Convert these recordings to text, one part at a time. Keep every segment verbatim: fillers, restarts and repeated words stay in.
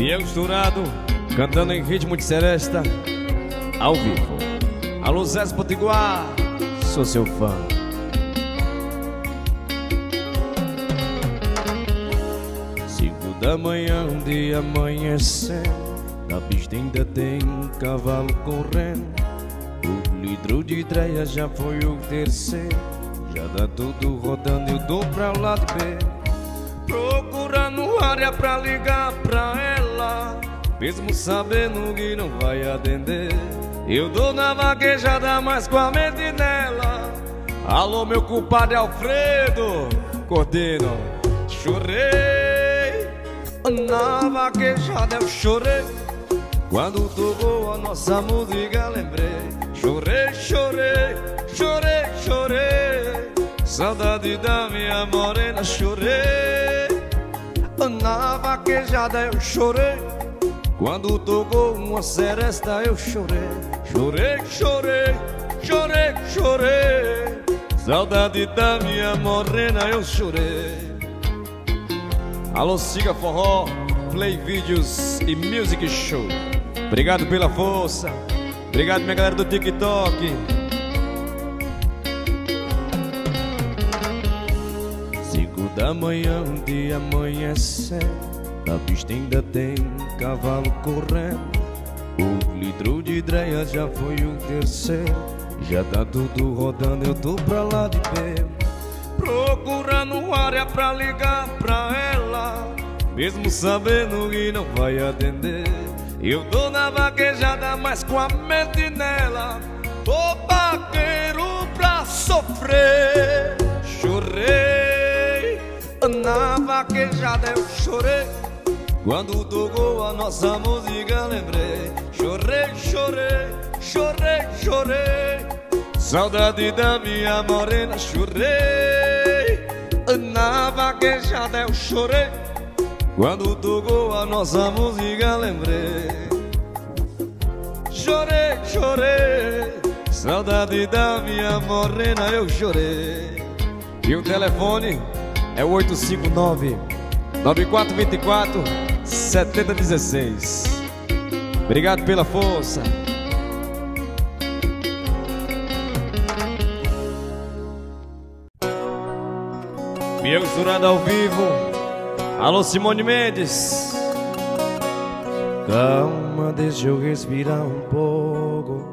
Biel Estourado, cantando em ritmo de seresta, ao vivo. Alô Zé Potiguar, sou seu fã. Cinco da manhã, um dia amanhecendo, na pista ainda tem um cavalo correndo. O litro de dreia já foi o terceiro, já dá tudo rodando, eu dou pra lá de B, procurando área pra ligar pra ela, mesmo sabendo que não vai atender. Eu dou na vaquejada, mas com a mente nela. Alô, meu culpado é Alfredo Cortino. Chorei na vaquejada, eu chorei quando tocou a nossa música, lembrei. Chorei, chorei, chorei, chorei, saudade da minha morena. Chorei na vaquejada, eu chorei quando tocou uma seresta, eu chorei. Chorei, chorei, chorei, chorei, saudade da minha morena, eu chorei. Alô, Siga Forró, Play Vídeos e Music Show. Obrigado pela força. Obrigado, minha galera do TikTok. Cinco da manhã, um dia amanhecendo, na pista ainda tem um cavalo correndo. O litro de dreia já foi o terceiro, já tá tudo rodando, eu tô pra lá de B, procurando área pra ligar pra ela, mesmo sabendo que não vai atender. Eu dou na vaquejada, mas com a mente nela. Tô vaqueiro pra sofrer. Chorei na vaquejada, eu chorei quando tocou a nossa música, lembrei. Chorei, chorei, chorei, chorei, saudade da minha morena. Chorei na vaquejada, eu chorei quando tocou a nossa música, lembrei. Chorei, chorei, saudade da minha morena, eu chorei. E o telefone é o oito cinco nove, nove quatro dois quatro, sete zero um seis. Obrigado pela força. Biel Estourado ao vivo. Alô, Simone Mendes. Calma, deixa eu respirar um pouco.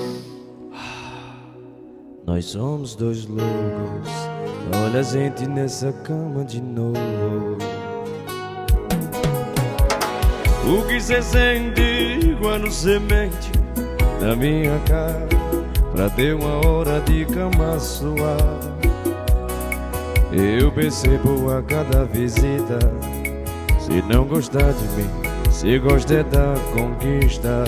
Nós somos dois loucos, olha a gente nessa cama de novo. O que cê sente quando cê mente na minha cara, pra ter uma hora de cama suave? Eu percebo a cada visita, se não gostar de mim, se gosta é da conquista.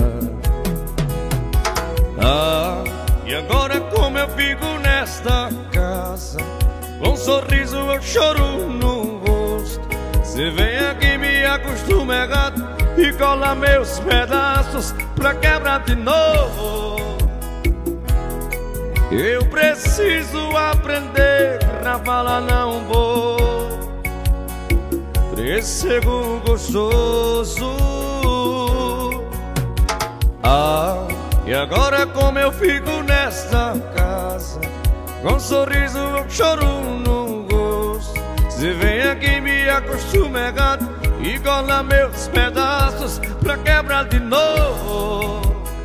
Ah, e agora como eu fico nesta casa, com um sorriso eu choro no rosto. Cê vem aqui me acostuma errado e cola meus pedaços pra quebrar de novo. Eu preciso aprender a falar não vou pra esse segundo gostoso. Ah, e agora como eu fico nesta casa, com um sorriso eu choro no rosto. Cê vem aqui me acostuma errado e cola meus pedaços pra quebrar de novo.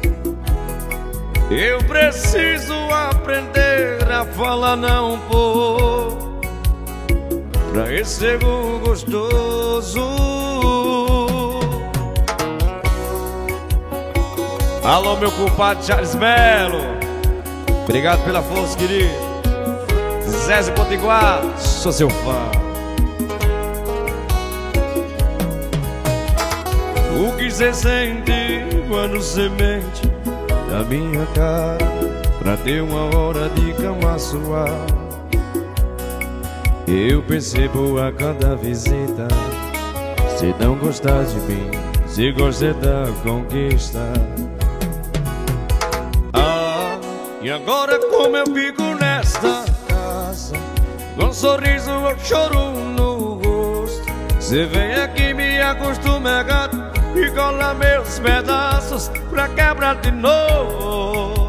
Eu preciso aprender a falar não vou pra esse segundo gostoso. Alô, meu culpado Charles Melo. Obrigado pela força, querido. Zé Potiguar, sou seu fã. O que cê sente quando cê mente na minha cara, pra ter uma hora de cama suave? Eu percebo a cada visita, se não gostar de mim, se gosta da conquista. Ah, e agora como eu fico nesta casa, com um sorriso eu choro no rosto. Cê vem aqui me acostuma errado cola meus pedaços pra quebrar de novo.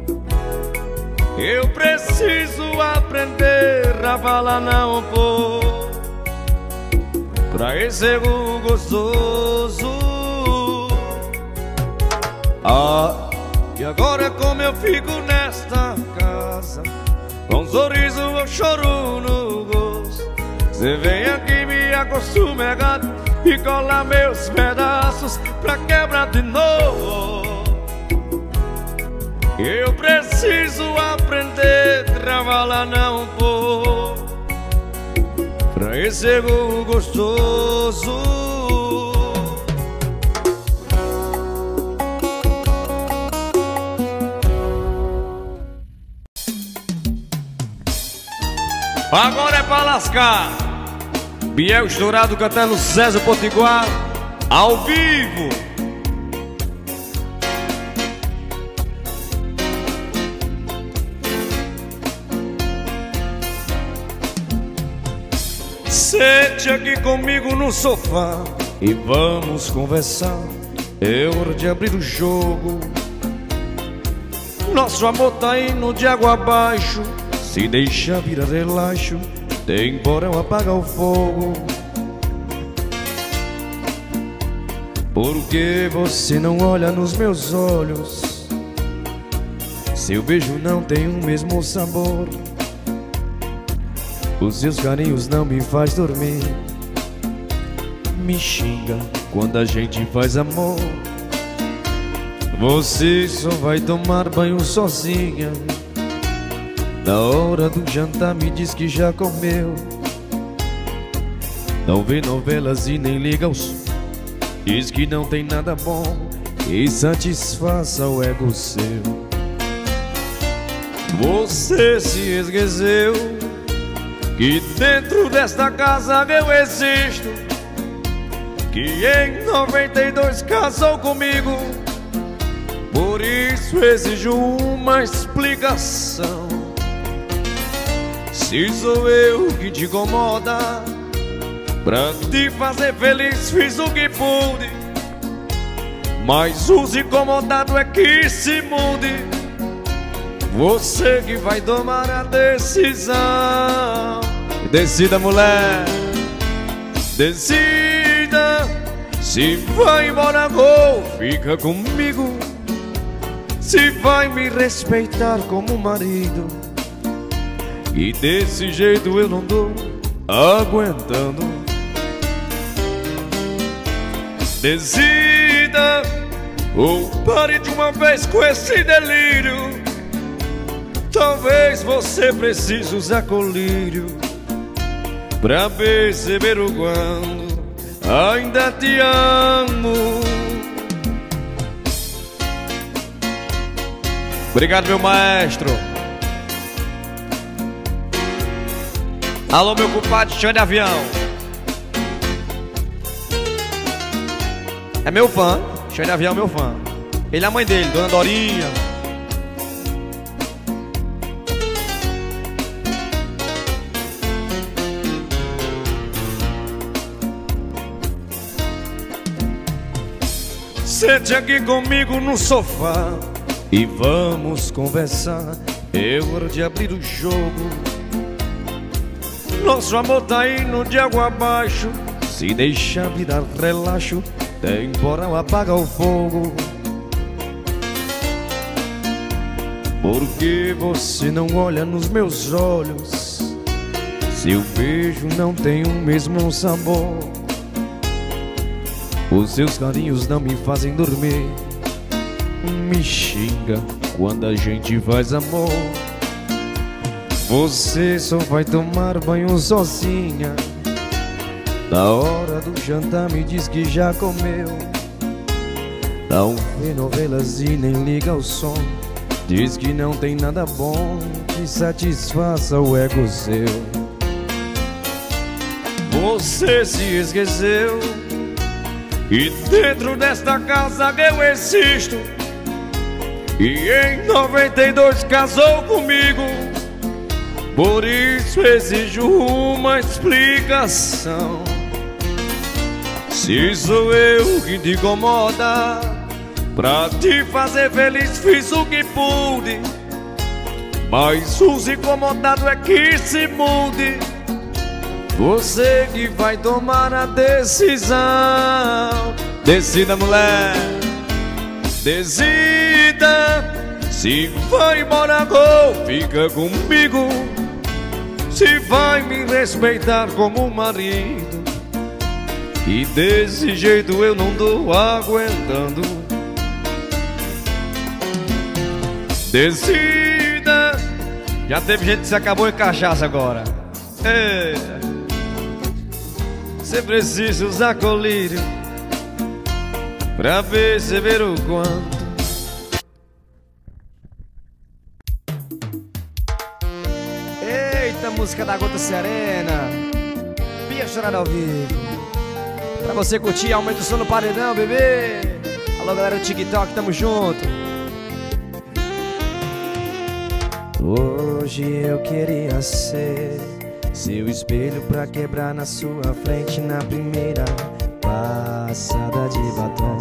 Eu preciso aprender a falar não, pô, pra esse erro gostoso. Ah, e agora como eu fico nesta casa, com um sorriso ou choro no rosto. Cê vem aqui me acostuma errado e cola meus pedaços pra quebrar de novo. Eu preciso aprender a falar não, pô, pra esse erro gostoso. Agora é pra lascar. Biel Estourado cantando César Potiguar ao vivo. Sente aqui comigo no sofá e vamos conversar. É hora de abrir o jogo. Nosso amor tá indo de água abaixo. Se deixa virar relaxo, temporão apaga o fogo. Por que você não olha nos meus olhos? Seu beijo não tem o mesmo sabor. Os seus carinhos não me faz dormir. Me xinga quando a gente faz amor. Você só vai tomar banho sozinha. Na hora do jantar me diz que já comeu. Não vê novelas e nem liga ao som. Diz que não tem nada bom e satisfaça o ego seu. Você se esqueceu que dentro desta casa eu existo, que em noventa e dois casou comigo. Por isso exijo uma explicação. Se sou eu que te incomoda, pra te fazer feliz fiz o que pude, mas os incomodados é que se mude. Você que vai tomar a decisão. Decida, mulher, decida. Se vai embora ou fica comigo. Se vai me respeitar como marido. E desse jeito eu não tô aguentando. Decida ou pare de uma vez com esse delírio. Talvez você precise usar colírio pra perceber o quando ainda te amo. Obrigado, meu maestro. Alô, meu compadre Xande Avião. É meu fã, Xande Avião é meu fã. Ele é a mãe dele, Dona Dorinha. Sente aqui comigo no sofá e vamos conversar. É hora de abrir o jogo. Nosso amor tá indo de água abaixo. Se deixar virar relaxo, temporal apaga o fogo. Por que você não olha nos meus olhos? Seu beijo não tem o mesmo sabor. Os seus carinhos não me fazem dormir. Me xinga quando a gente faz amor. Você só vai tomar banho sozinha. Na hora do jantar me diz que já comeu. Não vê novelas e nem liga o som. Diz que não tem nada bom que satisfaça o ego seu. Você se esqueceu e dentro desta casa eu existo, e em noventa e dois casou comigo. Por isso exijo uma explicação. Se sou eu que te incomoda, pra te fazer feliz fiz o que pude, mas os incomodados é que se mude. Você que vai tomar a decisão. Decida, mulher, decida. Se vai embora ou fica comigo, se vai me respeitar como marido. E desse jeito eu não tô aguentando. Decida. Já teve gente que se acabou em cachaça agora. Eita. Você precisa usar colírio pra perceber o quanto. Eita, música da Gota Serena, Pia chorando ao vivo. Pra você curtir, aumenta o som no paredão, bebê. Alô, galera do TikTok, tamo junto. Hoje eu queria ser seu espelho pra quebrar na sua frente na primeira passada de batom.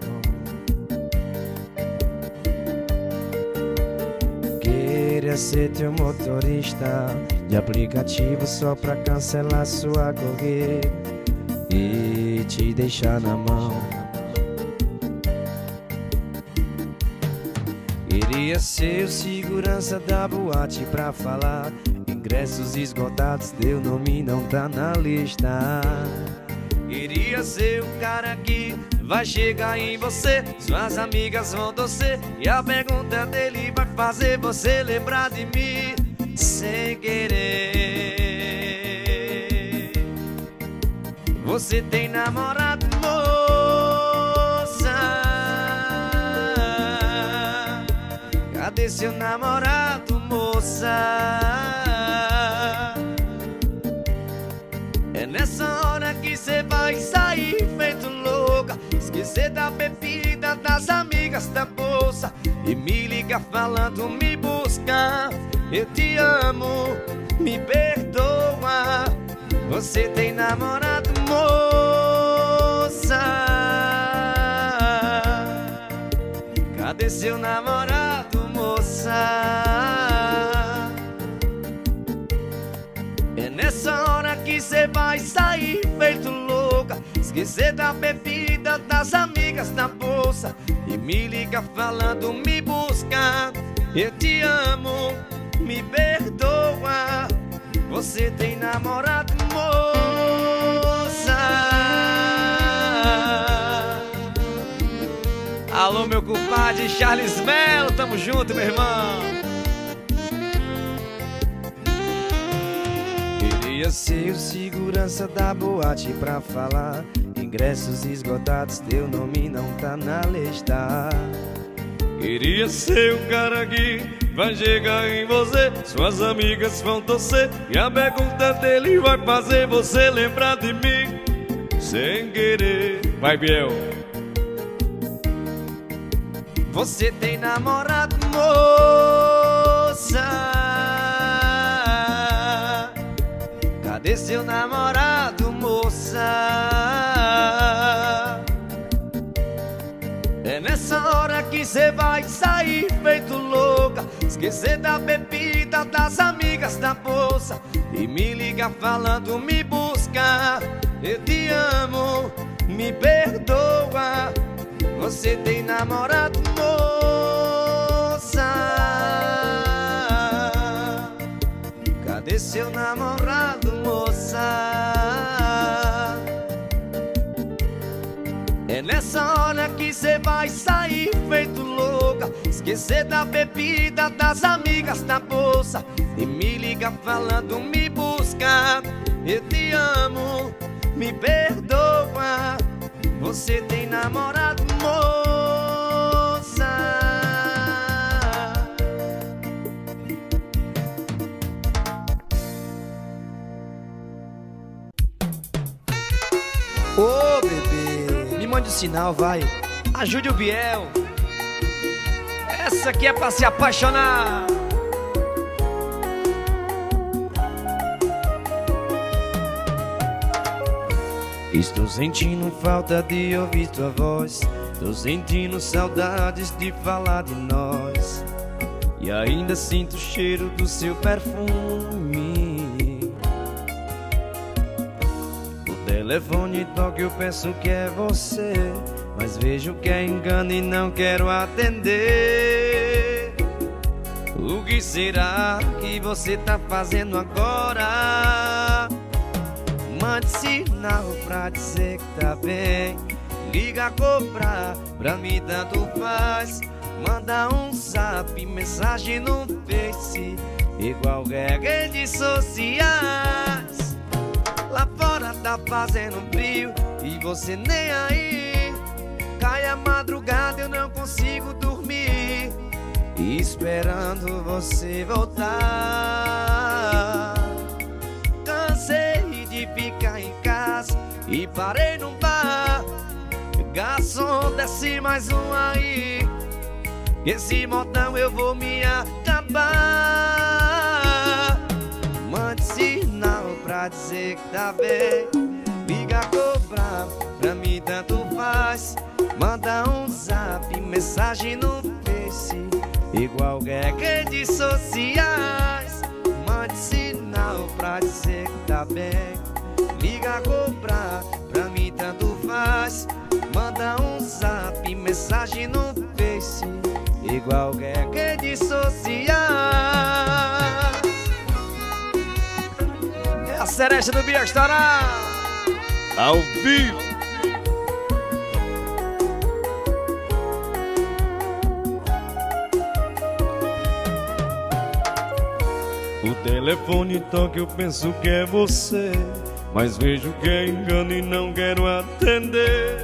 Queria ser teu motorista de aplicativo só pra cancelar sua corrida e te deixar na mão. Queria ser o segurança da boate pra falar ingressos esgotados, teu nome não tá na lista. Queria ser o cara que vai chegar em você, suas amigas vão torcer e a pergunta dele vai fazer você lembrar de mim sem querer. Você tem namorado, moça? Cadê seu namorado, moça? É nessa hora que cê vai sair feito louca, esquecer da bebida, das amigas, da bolsa e me liga falando, me busca. Eu te amo, me perdoa. Você tem namorado, moça? Cadê seu namorado, moça? É nessa hora que cê vai sair feito louca, esquecer da bebida, das amigas, da bolsa e me liga falando, me busca. Eu te amo, me perdoa. Você tem namorado, moça? Alô, meu compadre Charles Melo, tamo junto, meu irmão. Queria ser o segurança da boate pra falar ingressos esgotados, teu nome não tá na lista. Queria ser o cara que vai chegar em você, suas amigas vão torcer e a pergunta dele vai fazer você lembrar de mim sem querer. Vai, Biel. Você tem namorado, moça? Cadê seu namorado, moça? É nessa hora que cê vai sair feito louca, esquecer da bebida, das amigas, da bolsa e me liga falando, me busca. Eu te amo, me perdoa. Você tem namorado, moça? Cadê seu namorado, moça? É nessa hora que cê vai sair feito louca, esquecer da bebida, das amigas, da bolsa e me liga falando, me busca. Eu te amo, me perdoa. Você tem namorado, moça? Ô, oh, bebê, me mande um sinal, vai. Ajude o Biel. Essa aqui é pra se apaixonar. Estou sentindo falta de ouvir tua voz. Tô sentindo saudades de falar de nós. E ainda sinto o cheiro do seu perfume. O telefone toca, eu penso que é você, mas vejo que é engano e não quero atender. O que será que você tá fazendo agora? Mande sinal pra dizer que tá bem. Liga, cobrar, pra mim tanto faz. Manda um zap, mensagem no Face, igual redes sociais. Lá fora tá fazendo frio e você nem aí. Cai a madrugada, eu não consigo dormir, esperando você voltar. Cansei de ficar em casa e parei num bar. Garçom, desce mais um aí, esse modão eu vou me acabar. Mande sinal pra dizer que tá bem. Liga, cobrar, pra mim tanto faz. Manda um zap, mensagem no Face, igual redes sociais. Mande sinal pra dizer que tá bem. Liga, cobrar, pra mim tanto faz. Manda um zap, mensagem no Face, igual redes sociais. É a cereja do Bia estará ao vivo. O telefone toca, eu penso que é você, mas vejo que é engano e não quero atender.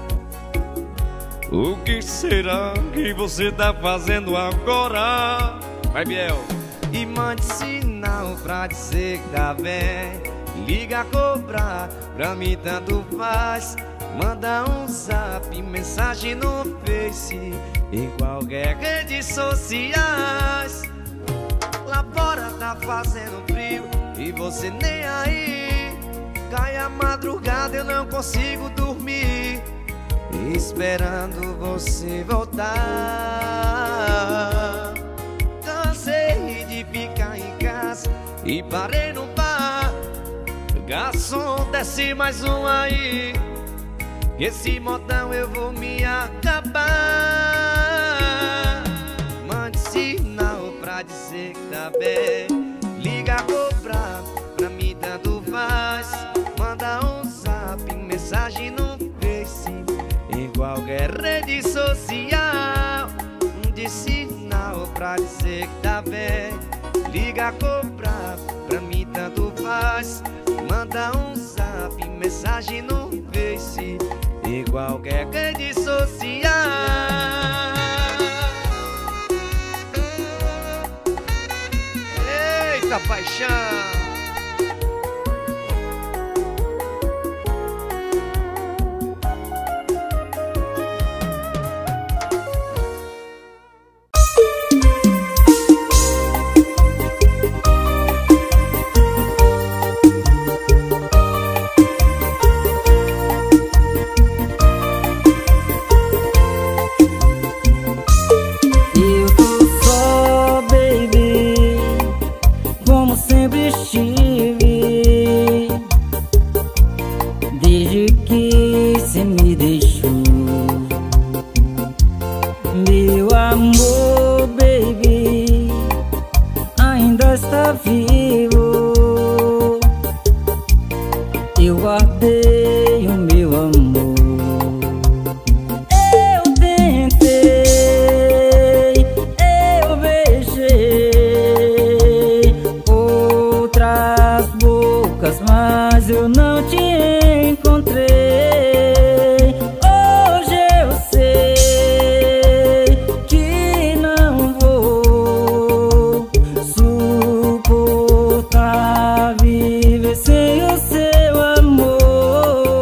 O que será que você tá fazendo agora? Vai, Biel. E mande sinal pra dizer que tá bem. Liga, cobrar, pra mim tanto faz. Manda um zap, mensagem no Face, igual redes sociais. Lá fora tá fazendo frio e você nem aí. Cai a madrugada, eu não consigo dormir, esperando você voltar. Cansei de ficar em casa e parei no bar. Garçom, desce mais um aí, esse modão eu vou me acabar. Mande sinal pra dizer que tá bem. Liga, cobrar, pra mim tanto faz. Manda um zap, mensagem no Face, igual rede social. De sinal pra dizer que tá bem. Liga, cobrar, pra mim tanto faz. Manda um zap, mensagem no Face, igual rede social. Eita paixão! Sem o seu amor.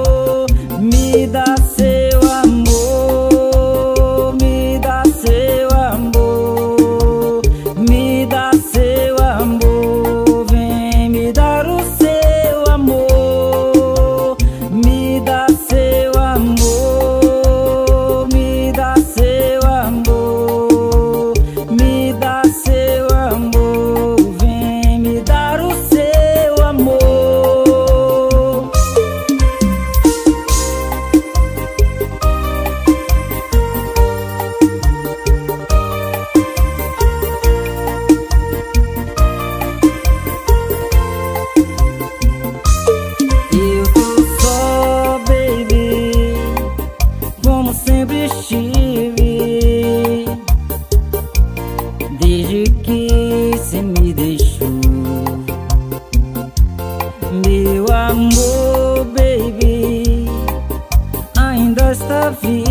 está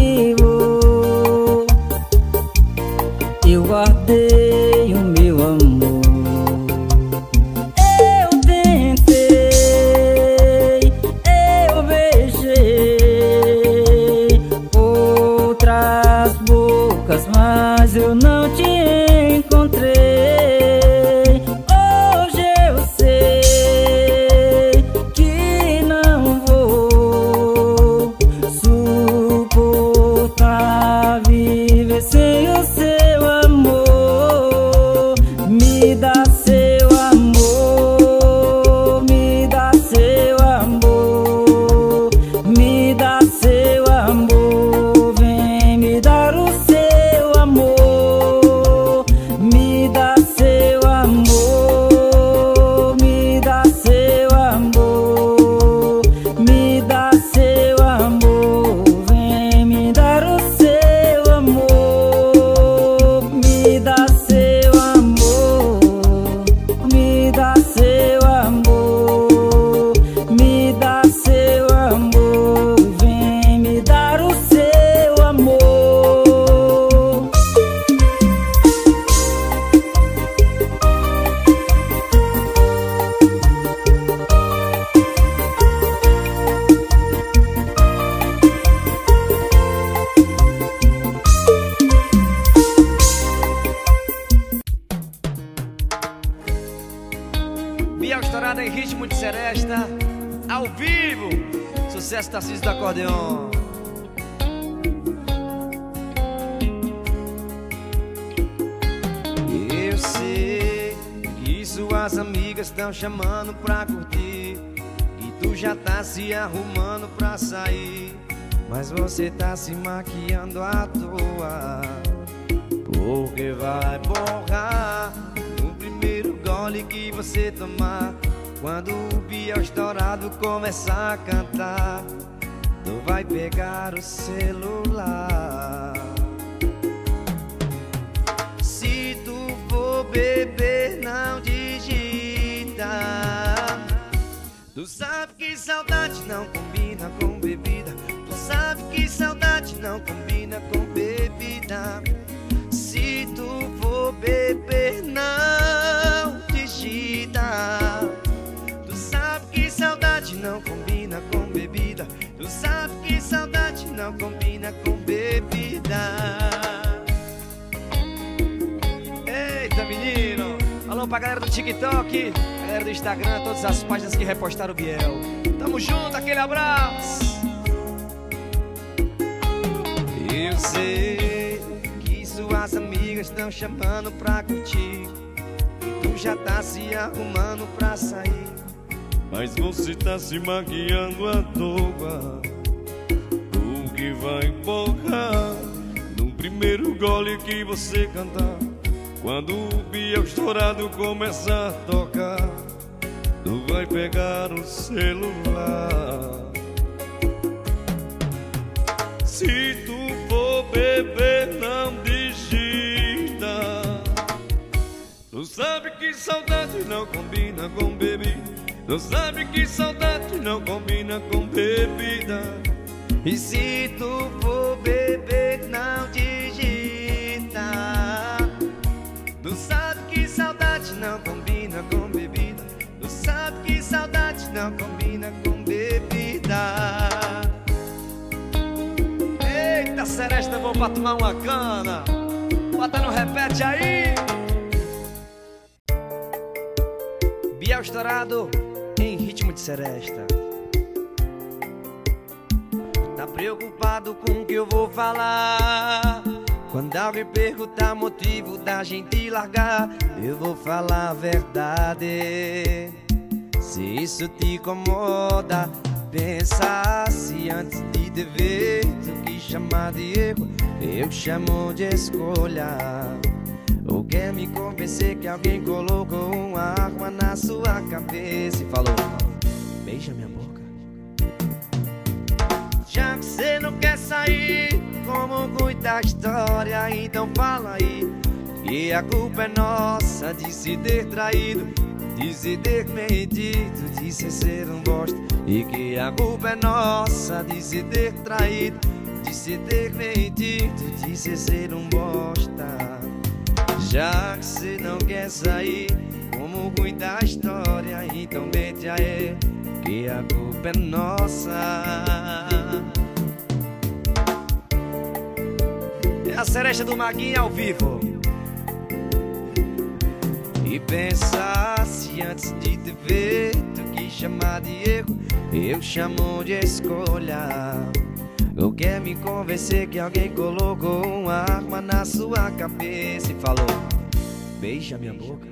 vivo. Eu guardei o meu amor. Eu tentei, eu beijei outras bocas, mas eu não te encontrei. Hoje eu sei que não vou suportar viver sem o seu amor. Me dá seu amor, me dá seu amor, me dá seu amor. Vem me dar o seu amor, me dá seu amor, me dá seu amor, me dá seu amor. Vem me dar o seu amor, me dá seu amor, me dá seu amor, me dá seu amor. Vem me dar o seu amor. Biel estourada em ritmo de seresta, ao vivo. Sucesso Tarcísio do acordeon. Eu sei que suas amigas estão chamando pra curtir, e tu já tá se arrumando pra sair, mas você tá se maquiando à toa, porque vai borrar no primeiro gole que você tomar. Quando o Biel estourado começar a cantar, tu vai pegar o celular. Se tu for beber, não digita. Tu sabe que saudade não combina com bebida. Tu sabe que saudade não combina com bebida. Se tu for beber, não digita. Tu sabe que saudade não combina com bebida. Tu sabe que saudade não combina com bebida. Eita, menino! Alô pra galera do TikTok, galera do Instagram, todas as páginas que repostaram o Biel. Tamo junto, aquele abraço! Eu sei que suas amigas estão chamando pra curtir, e tu já tá se arrumando pra sair, mas você tá se maquiando à toa, o que vai empolgar no primeiro gole que você cantar. Quando o Biel estourado começar a tocar, tu vai pegar o celular. Se tu for beber, não digita. Tu sabe que saudade não combina com bebida. Tu sabe que saudade não combina com bebida. E se tu for beber, não digita. Tu sabe que saudade não combina com bebida. Tu sabe que saudade não combina com bebida. Eita, seresta, vou pra tomar uma cana. Bota no repete aí. Biel estourado em ritmo de seresta. Tá preocupado com o que eu vou falar? Quando alguém perguntar motivo da gente largar, eu vou falar a verdade. Se isso te incomoda, pensa se antes de te ver tu que chamar de erro, eu chamo de escolha. Ou quer me convencer que alguém colocou uma arma na sua cabeça e falou: beija minha boca. Já que cê não quer sair, como muita história, então fala aí que a culpa é nossa de se ter traído, de se ter mentido, de se ser um bosta. E que a culpa é nossa de se ter traído, de se ter mentido, de se ser um bosta. Já que cê não quer sair, como ruim da história, então mente aí, que a culpa é nossa. É a cereja do Maguinho ao vivo. E pensasse antes de te ver, tu quis chamar de erro, eu chamo de escolha. Ou quer me convencer que alguém colocou uma arma na sua cabeça e falou: beija minha boca.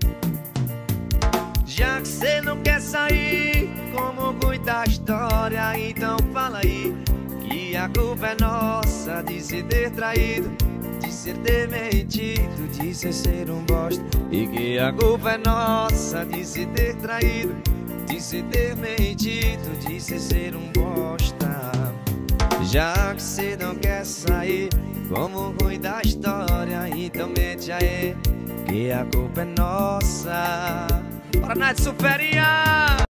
Já que cê não quer sair, como cuida da história, então fala aí, que a culpa é nossa de se ter traído, de ser ter mentido, de ser ser um bosta. E que a culpa é nossa de se ter traído, de se ter mentido, de ser ser um bosta. Já que cê não quer sair, como ruim da história, então mente aí, que a culpa é nossa. Paraná de Superia!